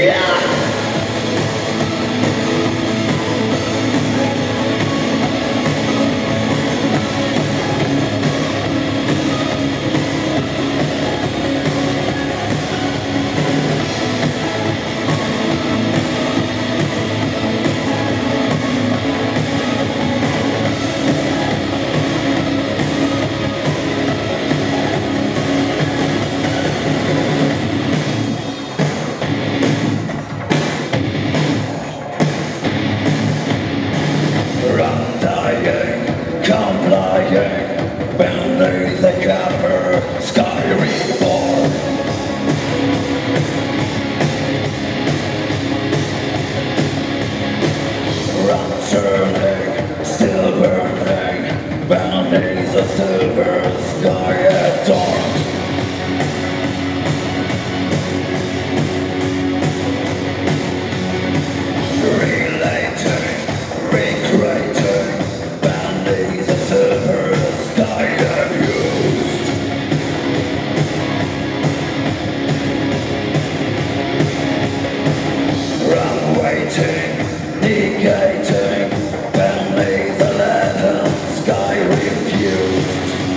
Complying, beneath the copper sky reborn. I'm turning, still burning, beneath the silver sky adorned. Relating, recreating, beneath the silver sky abused. I'm waiting, negating, beneath the leaden sky refused.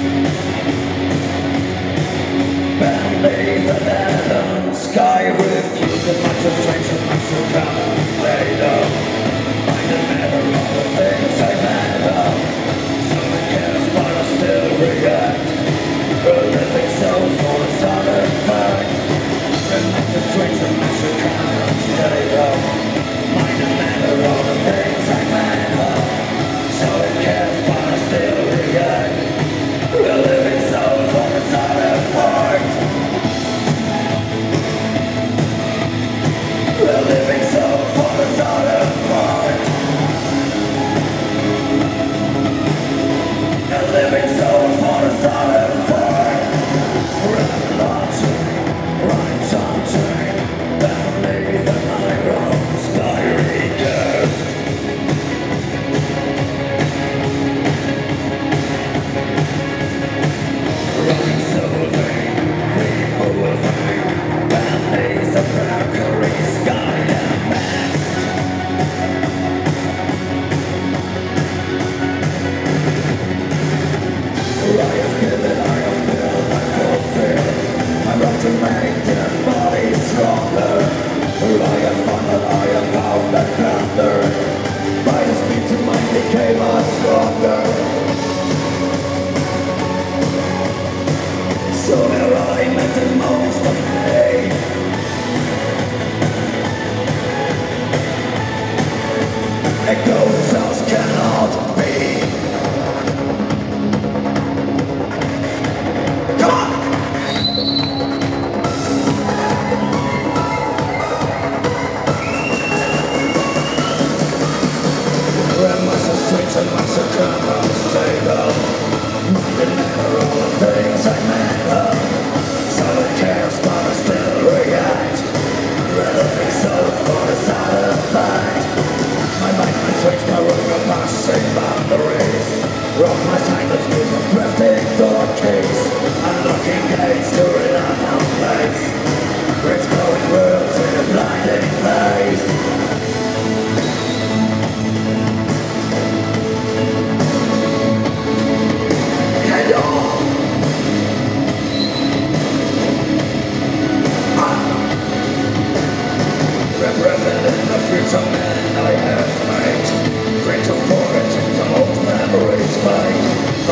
Beneath the leaden sky refused. As much as strange, as much as come later. I don't matter all the things I matter. Someone cares but I still react. A living soul for a solid fact. And much as strange, as much as come later. I don't matter all the things I matter. Someone cares but I still react. A living soul for a solid fact. A living soul for a solid fact. A living soul for a solid fact. Run launching, run taunting, beneath the iron sky reaches. Running solving, removing, beneath the Mercury sky and mast. I have given, I have filled, I fulfill. I'm about to make their body stronger. I have found that I have found that thunder. By the speed to mind became us stronger. So there I met the most of me. Echoes else cannot be. Come on! When my streets and my come unstable, remember all the things I matter. Someone cares but I still react. Relevant soul for the solid fact. My mind can switch my room of passing boundaries. Rock my silence with a drifting door keys. Unlocking gates to an unknown place. Exploring worlds in a blinding place. Head on! Representing the future man I have made. Great to forget the old memories fade.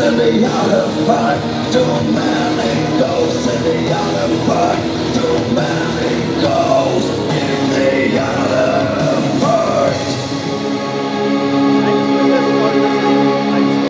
in the other fight. Too many ghosts in the other fight. Too many